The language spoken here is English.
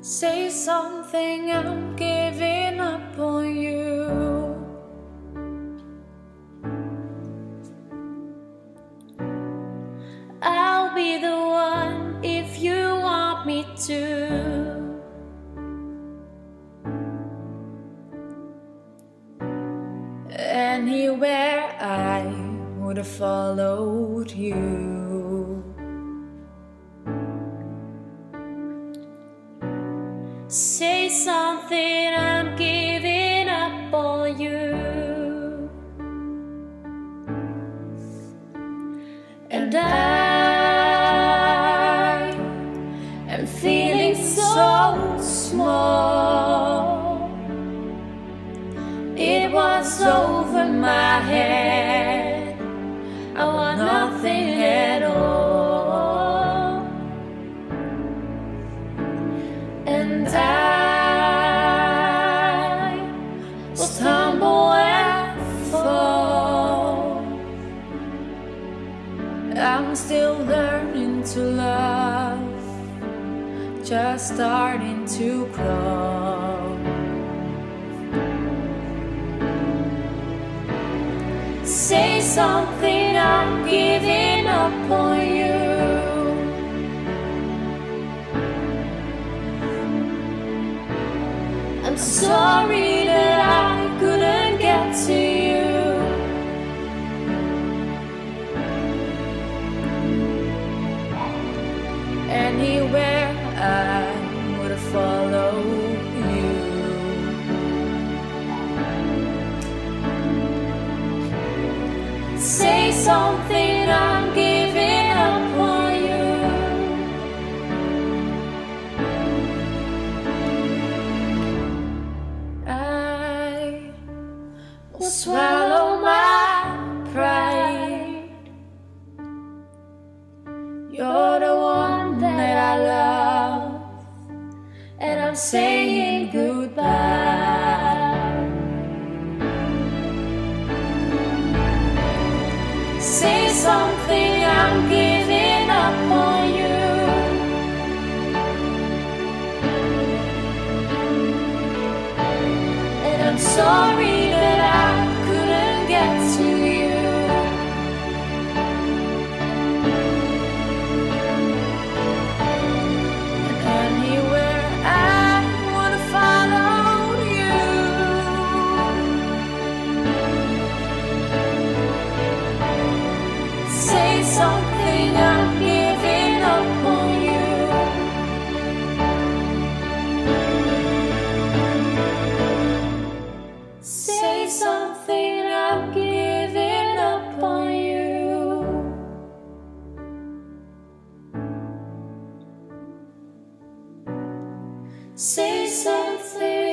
Say something, I'm giving up on you. I'll be the one if you want me to. Anywhere I would have followed you. Say something, I'm giving up on you. And I am feeling so small. It was over my head. I want nothing at all. And I will stumble and fall. I'm still learning to love, just starting to crawl. Say something, I'm giving up on you. I'm sorry that I couldn't get to you. Anywhere I would have followed you. Say something, I'm giving up on you. I will swallow my pride. You're the one that I love, and I'm saying goodbye. Say something, I'm giving up on you. And I'm sorry that I couldn't get to you. And anywhere I would have followed you. Say something, I'm giving up on you. Say something, I'm giving up on you. Say something.